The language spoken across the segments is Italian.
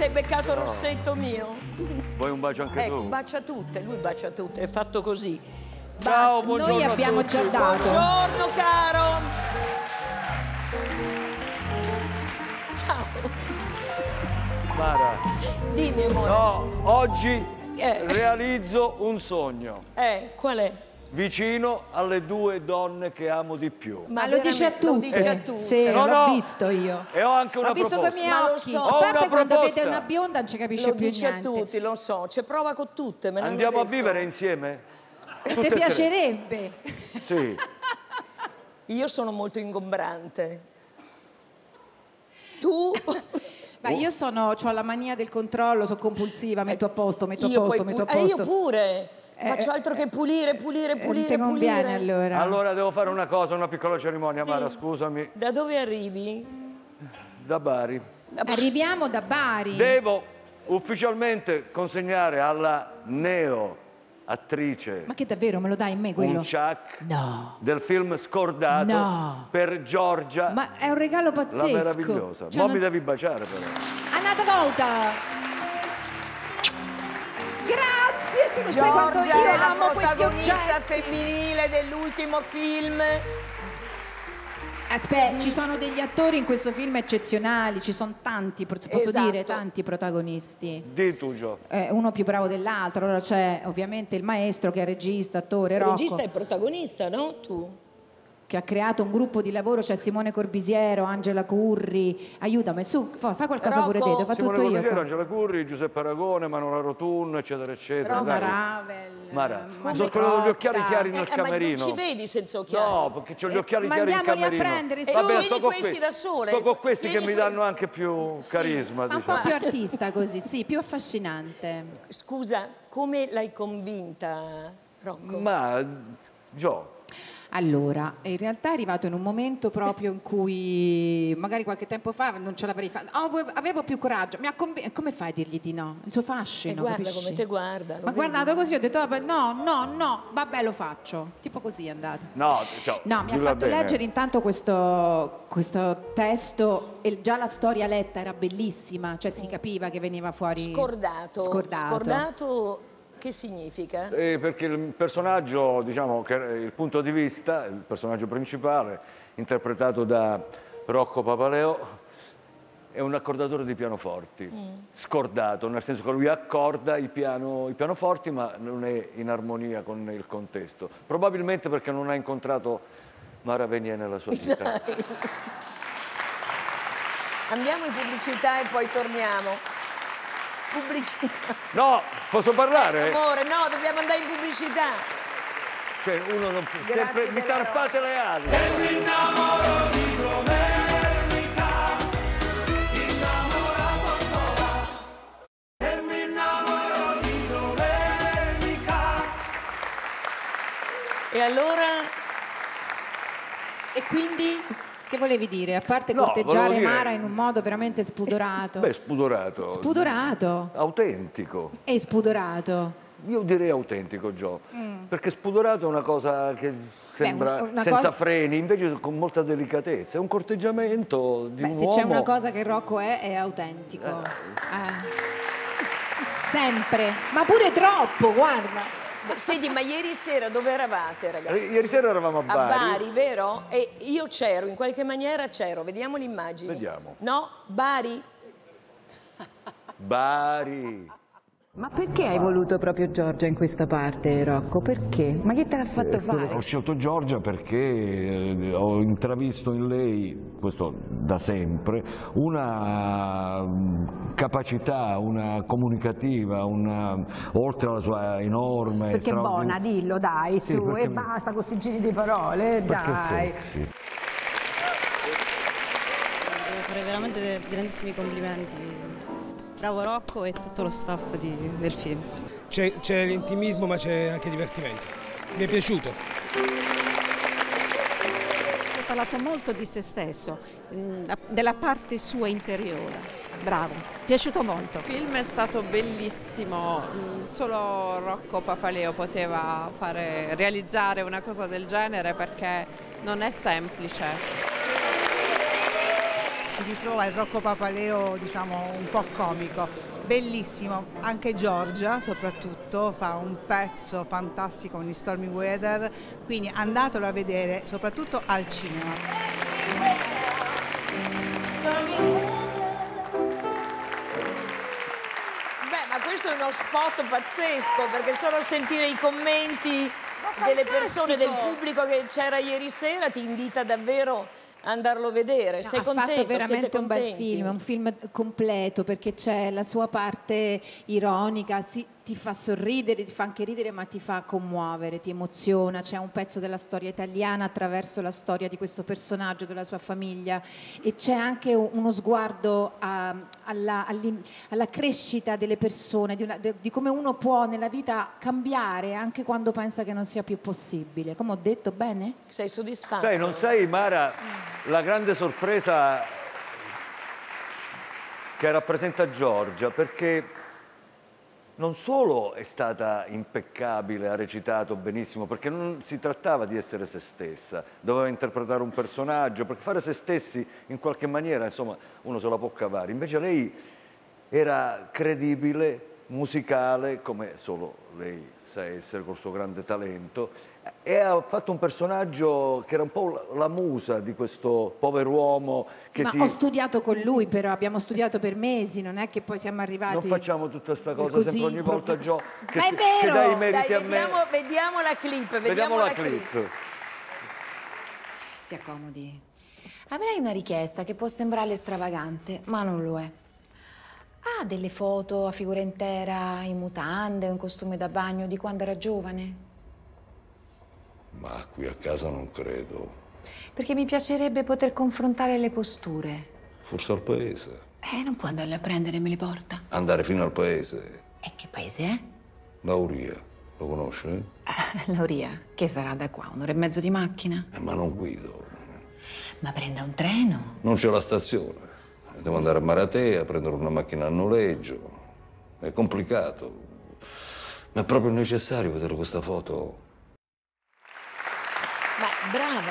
hai beccato il rossetto mio? Vuoi un bacio anche tu? Bacia tutte, lui bacia tutte, è fatto così. Ciao, buongiorno. Noi abbiamo già dato. Buongiorno, caro. Ciao. Mara. Dimmi, amore. No, oggi realizzo un sogno. Qual è? Vicino alle 2 donne che amo di più. Ma lo dice a tutte. Lo dice a tutte. Sì, No, l'ho no. visto io. E ho anche una L'ho visto proposta. con i miei Ma lo occhi. so. A Ho parte una quando proposta. vede una bionda non ci capisce Lo più dice niente. a tutti, lo so. Ci prova con tutte, me l'hanno Andiamo a detto. vivere insieme? Ti Tutte e tre. piacerebbe? Sì. Io sono molto ingombrante. Tu? Ma io ho la mania del controllo, sono compulsiva, metto a posto, metto a Io posto, poi metto a io posto. pure. Faccio altro che pulire. Non ti conviene allora. Allora devo fare una cosa, una piccola cerimonia, Sì. Mara, scusami. Da dove arrivi? Da Bari. Arriviamo da Bari. Devo ufficialmente consegnare alla neo attrice Ma che davvero me lo dai in me quello? un ciak No. del film Scordato No. per Giorgia, Ma è un regalo la pazzesco. meravigliosa. Cioè, Ma non- mi devi baciare però. Un'altra volta. Grazie, tu non sai quanto Giorgia io è la amo questi protagonista oggetti. femminile dell'ultimo film. Aspetta, ci sono degli attori in questo film eccezionali, ci sono tanti, posso Esatto. dire, tanti protagonisti. Di tu, Gio. Uno più bravo dell'altro, allora c'è ovviamente il maestro che è regista, attore, Il Rocco, regista è protagonista, no? Tu? che ha creato un gruppo di lavoro, c'è Simone Corbisiero, Angela Curri, aiutami, su, fai qualcosa Rocco. pure te, devo fare Simone tutto io. Corbisiero, qua. Angela Curri, Giuseppe Aragone, Manuela Rotun, eccetera, eccetera. Roma Dai. Ravel, Mara, Maria sono quello con gli occhiali Rotta. chiari nel Ma non camerino. ci vedi senza occhiali? No, perché ho gli occhiali chiari in mandiamoli a camerino. prendere, su. Vabbè, Vieni sto con questi da sole. Sto con questi che Vieni mi danno anche più carisma, Fa un diciamo. po' più artista così, sì, più affascinante. Scusa, come l'hai convinta, Rocco? Ma, Gio, Allora, in realtà è arrivato in un momento proprio in cui magari qualche tempo fa non ce l'avrei fatta. Avevo più coraggio. Come fai a dirgli di no? Il suo fascino, guarda capisci? come te guarda. lo Ma vedi? guardato così ho detto, vabbè, no, vabbè lo faccio. Tipo così è andata. no, ciao. No, mi ha dilla fatto bene. leggere intanto questo testo e già la storia letta era bellissima, cioè si capiva che veniva fuori... Scordato. Scordato. Scordato che significa? Perché il personaggio, diciamo, che il punto di vista, il personaggio principale, interpretato da Rocco Papaleo, è un accordatore di pianoforti, scordato, nel senso che lui accorda i pianoforti, ma non è in armonia con il contesto. Probabilmente perché non ha incontrato Mara Venier nella sua vita. Andiamo in pubblicità e poi torniamo. Pubblicità. No, posso parlare? Amore, no, dobbiamo andare in pubblicità. Cioè, uno non può... Grazie Sempre mi della tarpate le ali. E allora E quindi, che volevi dire? A parte No, corteggiare volevo dire- Mara in un modo veramente spudorato. Beh, spudorato. Spudorato Autentico. e spudorato. Io direi autentico, Gio, perché spudorato è una cosa che sembra una senza cosa- freni, invece con molta delicatezza. È un corteggiamento di Beh, un se uomo. c'è una cosa che Rocco è autentico. Sempre, ma pure troppo, guarda. senti, ma ieri sera dove eravate, ragazzi? Ieri sera eravamo a A Bari. Bari, vero? E io c'ero, in qualche maniera c'ero. Vediamo le immagini. Vediamo. No? Bari? Bari. Ma perché hai voluto proprio Giorgia in questa parte, Rocco? Perché? Ma che te l'ha fatto Ho fare? scelto Giorgia perché ho intravisto in lei, questo da sempre, una capacità, una comunicativa, oltre alla sua enorme... Perché è buona, dillo, dai, Sì, su, perché e basta con sti giri di parole, Perché dai. sexy. Devo fare veramente dei grandissimi complimenti. Bravo Rocco e tutto lo staff del film. C'è l'intimismo ma c'è anche divertimento. Mi è piaciuto. Ha parlato molto di se stesso, della parte sua interiore. Bravo, piaciuto molto. Il film è stato bellissimo, solo Rocco Papaleo poteva realizzare una cosa del genere perché non è semplice. si ritrova il Rocco Papaleo, diciamo, un po' comico. Bellissimo, anche Giorgia soprattutto fa un pezzo fantastico con gli Stormy Weather, quindi andatelo a vedere soprattutto al cinema. Ma questo è uno spot pazzesco, perché solo sentire i commenti delle persone, del pubblico che c'era ieri sera ti invita davvero a andarlo a vedere. Sei contento? Ha fatto veramente Siete un bel contenti? film, un film completo, perché c'è la sua parte ironica, ti fa sorridere, ti fa anche ridere, ma ti fa commuovere, ti emoziona. C'è un pezzo della storia italiana attraverso la storia di questo personaggio, della sua famiglia, e c'è anche uno sguardo alla crescita delle persone, di come uno può nella vita cambiare anche quando pensa che non sia più possibile. Come ho detto, bene? Sei soddisfatto? Sai, non sei, Mara, la grande sorpresa che rappresenta Giorgia, perché non solo è stata impeccabile, ha recitato benissimo, perché non si trattava di essere se stessa, doveva interpretare un personaggio, perché fare se stessi in qualche maniera, insomma, uno se la può cavare. Invece lei era credibile, musicale, come solo lei sa essere col suo grande talento, e ha fatto un personaggio che era un po' la musa di questo pover'uomo che Ma ho studiato con lui, però abbiamo studiato per mesi, non è che poi siamo arrivati... Non facciamo tutta sta cosa così, sempre ogni volta, Gio, che, Ma è vero! che dai i meriti Dai, a me. vediamo la clip, Vediamo la clip. Si accomodi. Avrei una richiesta che può sembrare stravagante, ma non lo è. Ha delle foto a figura intera, in mutande o in costume da bagno di quando era giovane? Ma qui a casa non credo. Perché mi piacerebbe poter confrontare le posture. Forse al paese. Non può andarle a prendere, me le porta. Andare fino al paese. E che paese è? Lauria, lo conosci? Lauria, che sarà da qua? Un'ora e mezzo di macchina? Ma non guido. Ma prenda un treno. Non c'è la stazione. Devo andare a Maratea, prendere una macchina a noleggio. È complicato. Ma è proprio necessario vedere questa foto. Ma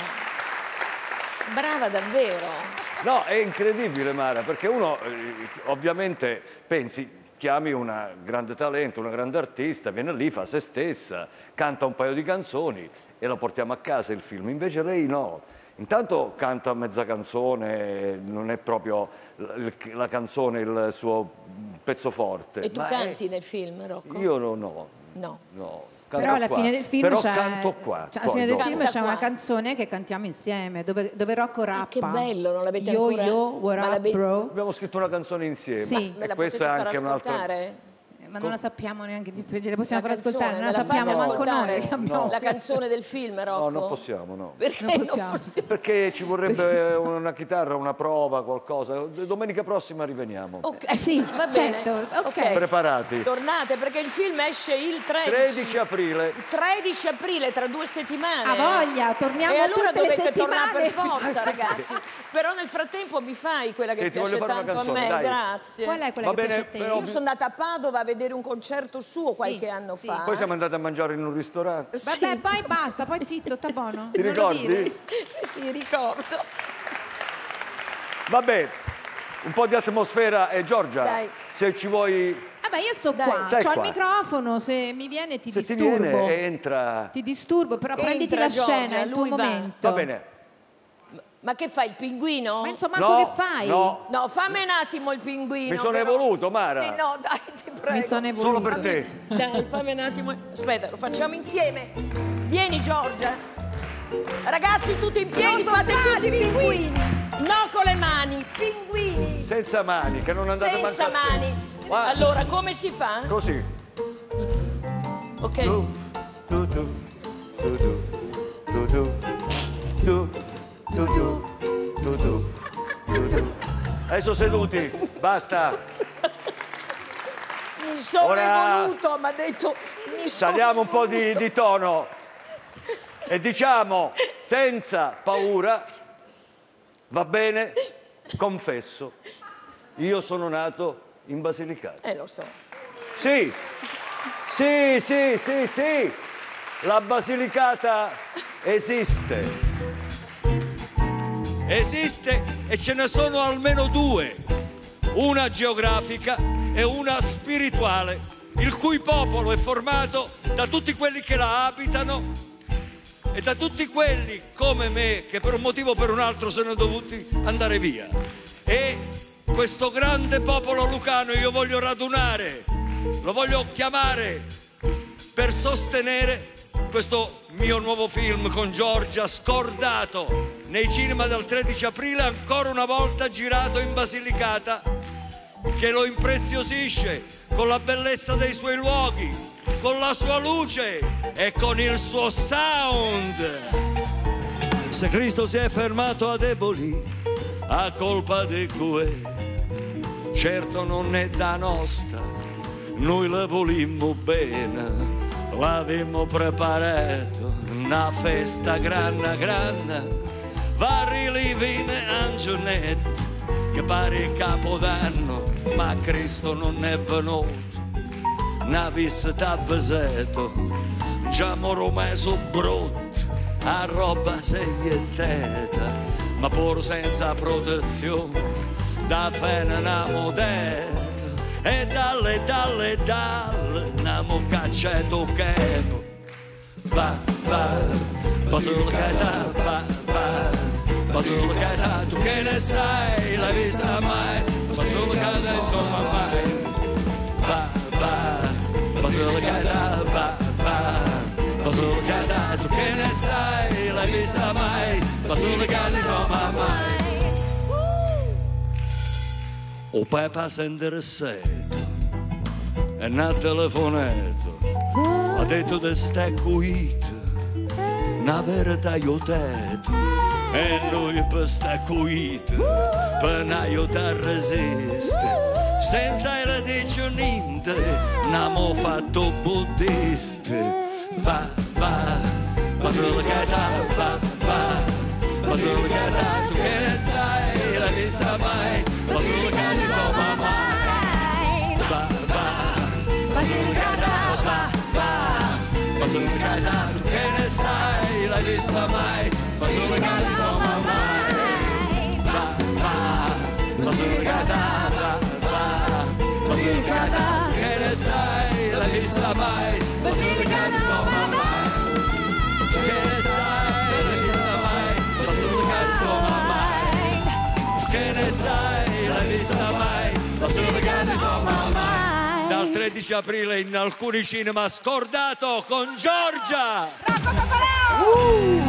brava davvero. No, è incredibile, Mara, perché uno ovviamente pensi, chiami una grande talento, una grande artista, viene lì, fa se stessa, canta un paio di canzoni e la portiamo a casa il film. Invece lei no. Intanto canta mezza canzone, non è proprio la canzone il suo pezzo forte. E tu canti nel film, Rocco? Io no. No. Però alla fine del film Però c'è... canto qua. Alla fine del film c'è qua. una canzone che cantiamo insieme, dove Rocco rappa. Che bello, non l'avete Yo, ancora... Yo, what up, bro? Abbiamo scritto una canzone insieme. Sì. Me la E questo potete è far anche un altro... ascoltare? Ma non la sappiamo neanche, ce la possiamo far canzone, ascoltare, non me la la sappiamo fate manco noi. ascoltare? Che abbiamo... La canzone del film, Rocco? No, non possiamo, no. Perché Non possiamo. Perché ci vorrebbe una chitarra, una prova, qualcosa. Domenica prossima riveniamo. Sì, Va bene. certo, ok. Preparati. Tornate, perché il film esce il 13 aprile. 13 aprile, tra 2 settimane. A voglia, torniamo E allora tutte le dovete tornare per settimane. forza, ragazzi. Però nel frattempo mi fai quella che Sì, ti voglio piace fare una tanto a canzone, me, dai. grazie. Qual è quella Va che bene, piace a te? però- Io sono andata a Padova a vedere un concerto suo qualche anno fa. Poi siamo andati a mangiare in un ristorante. Vabbè, poi basta, poi zitto, sta buono. Ti Non lo dire. ricordi? Sì, ricordo. Vabbè, un po' di atmosfera. Giorgia, Dai. se ci vuoi... Vabbè, io sto Dai. qua, Stai c'ho il qua. microfono, se mi viene ti Se ti disturbo. viene, entra. Ti disturbo, però Entra, prenditi la Giorgia, scena, è il tuo lui va. momento. Va bene. Ma che fai, il pinguino? Ma insomma, No, che fai? no. No, fammi un attimo il pinguino. Mi sono però. evoluto, Mara. Sì, no, dai, ti prego. Mi sono evoluto. Solo per te. Dai, fammi un attimo. Aspetta, lo facciamo insieme. Vieni, Giorgia. Ragazzi, tutti in piedi, fate tutti i pinguini. No con le mani, pinguini. Senza mani, che non andate Senza a mancare. mani. Guarda. Allora, come si fa? Così. Ok. Adesso seduti, basta. Mi sono Ora- evoluto, mi ha detto. Saliamo un po' di tono e diciamo senza paura, va bene, confesso, io sono nato in Basilicata. Lo so. Sì, la Basilicata esiste. esiste e ce ne sono almeno due, una geografica e una spirituale, il cui popolo è formato da tutti quelli che la abitano e da tutti quelli come me che per un motivo o per un altro sono dovuti andare via. E questo grande popolo lucano io voglio radunare, lo voglio chiamare per sostenere questo mio nuovo film con Giorgia, Scordato, nei cinema dal 13 aprile, ancora una volta girato in Basilicata, che lo impreziosisce con la bellezza dei suoi luoghi, con la sua luce e con il suo sound. Se Cristo si è fermato a deboli a colpa di cui certo non è da nostra, noi la volimmo bene, l'avemmo preparato una festa grande grande, vari living Angelette che pare Capodanno, ma Cristo non è venuto, una visita avvisato, già moro meso brutto, a roba seglieteta, ma pur senza protezione, da fene namo detto, e dalle, namo cacceto capo, Basilicata, Basilicata, tu che ne sai, l'hai vista mai, Basilicata insomma mai, Basilicata, Basilicata, tu che ne sai, l'hai vista mai, Basilicata insomma mai. O Pepa si è interessato e una telefonato, ha detto che stai cuito, una verità io ho detto, e noi per sta cuito, per non aiutare a resistere, senza era dice niente, n'abbiamo fatto buddisti, Basilicata, Basilicata, tu che ne sai, l'hai vista mai, Basilicata insomma mai, Basilicata, Basilicata, tu che ne sai, l'hai vista mai, Basilicata insomma mai, Basilicata, Basilicata, tu che ne sai, l'hai vista mai, Basilicata insomma mai, tu che ne sai, l'hai vista mai, Basilicata insomma mai, tu che ne sai, l'hai vista mai, Basilicata insomma mai. Dal 13 aprile in alcuni cinema, Scordato con Giorgia! Rocco Papaleo!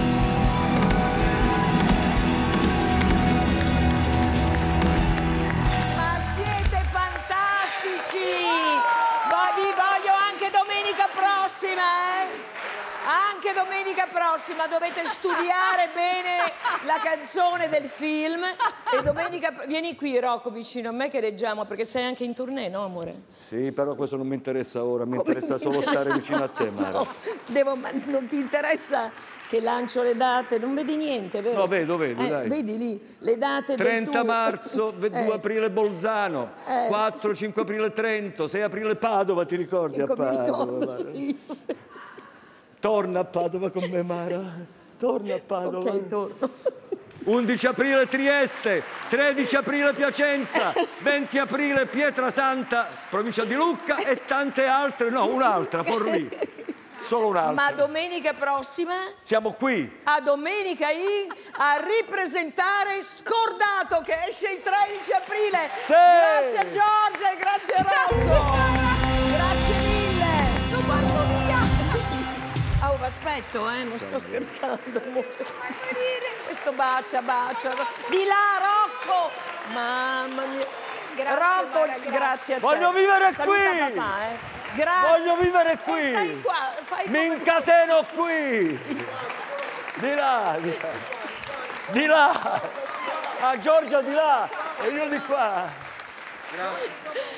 Ma siete fantastici! Vi voglio anche domenica prossima, Anche domenica prossima dovete studiare bene la canzone del film e domenica... Vieni qui, Rocco, vicino a me che leggiamo, perché sei anche in tournée, no amore? Sì, però questo non mi interessa ora, mi interessa solo stare vicino a te, Mara. No, ma non ti interessa che lancio le date? Non vedi niente, vero? No, vedo, dai. Vedi lì, le date 30 marzo, 2 aprile Bolzano, 4-5 aprile Trento, 6 aprile Padova, ti ricordi? Ecco, mi ricordo, sì. Torna a Padova con me, Mara. Torna a Padova. Ok, torno. 11 aprile Trieste, 13 aprile Piacenza, 20 aprile Pietrasanta, provincia di Lucca e tante altre, no, un'altra, Forlì. Solo un'altra. Ma domenica prossima? Siamo qui. A Domenica In a ripresentare Scordato che esce il 13 aprile. Sì. Grazie a Giorgia e grazie a Rocco. Grazie mille. Lo porto via. Oh, aspetto, non sto scherzando. Questo bacia. Di là, Rocco. Mamma mia. Grazie, Rocco, grazie a te. Voglio vivere Saluta qui. papà, Grazie. Voglio vivere qui. Stai qua, Mi incateno qui. Sì. Di là. Di là. A Giorgia di là e io di qua. Grazie.